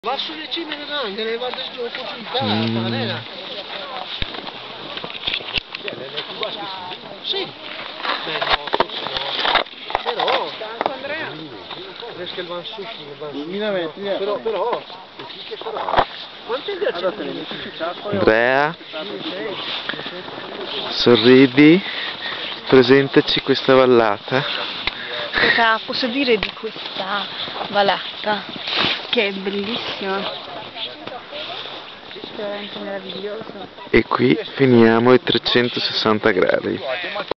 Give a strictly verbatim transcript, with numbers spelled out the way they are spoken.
Va sulle cime anche, le vado giù con Mm. la Sì. Beh no, forse no. Però, tanto Andrea. Adesso che vanno su, che vanno su. duemila metri, eh. Però, però, che sarà? Quanto è il Andrea, sorridi, presentaci questa vallata. Cosa posso dire di questa vallata? Che è bellissima, veramente meravigliosa. E qui finiamo ai trecentosessanta gradi.